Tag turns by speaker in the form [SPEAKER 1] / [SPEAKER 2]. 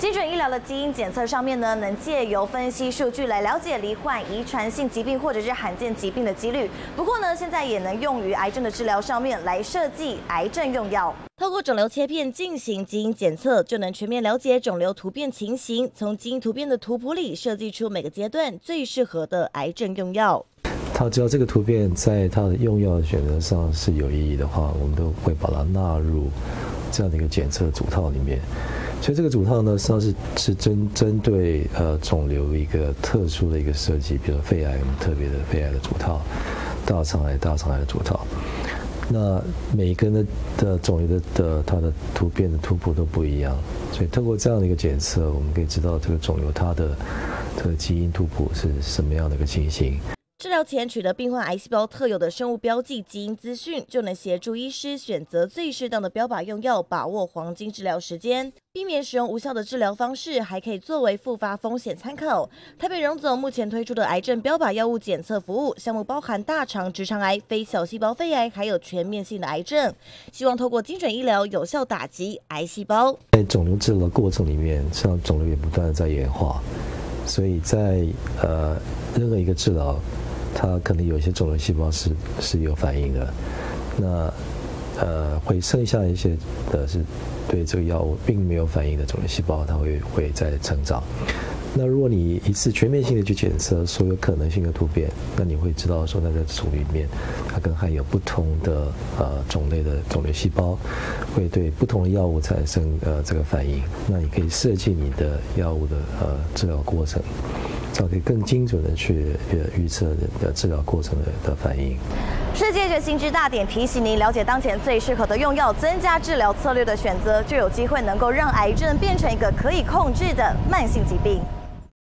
[SPEAKER 1] 精准医疗的基因检测上面呢，能借由分析数据来了解罹患遗传性疾病或者是罕见疾病的几率。不过呢，现在也能用于癌症的治疗上面来设计癌症用药。透过肿瘤切片进行基因检测，就能全面了解肿瘤突变情形，从基因突变的图谱里设计出每个阶段最适合的癌症用药。
[SPEAKER 2] 它只要这个突变在它的用药的选择上是有意义的话，我们都会把它纳入这样的一个检测组套里面。所以这个组套呢，实际上是针对肿瘤一个特殊的一个设计，比如说肺癌，我们特别的肺癌的组套，大肠癌的组套。那每一根的肿瘤的它的突变的图谱都不一样，所以透过这样的一个检测，我们可以知道这个肿瘤它的这个基因图谱是什么样的一个情形。
[SPEAKER 1] 治疗前取得病患癌细胞特有的生物标记基因资讯，就能协助医师选择最适当的标靶用药，把握黄金治疗时间，避免使用无效的治疗方式，还可以作为复发风险参考。台北荣总目前推出的癌症标靶药物检测服务项目，包含大肠直肠癌、非小细胞肺癌，还有全面性的癌症，希望透过精准医疗有效打击癌细胞。
[SPEAKER 2] 在肿瘤治疗过程里面，实际上肿瘤也不断的在演化，所以在任何一个治疗，它可能有一些肿瘤细胞是有反应的，那会剩下一些的是对这个药物并没有反应的肿瘤细胞，它会在成长。那如果你一次全面性的去检测所有可能性的突变，那你会知道说，在这肿瘤里面，它可能还有不同的种类的肿瘤细胞，会对不同的药物产生这个反应。那你可以设计你的药物的治疗过程，这样可以更精准的去预测的治疗过程的反应。
[SPEAKER 1] 世界觉醒之大典提醒您了解当前最适合的用药，增加治疗策略的选择，就有机会能够让癌症变成一个可以控制的慢性疾病。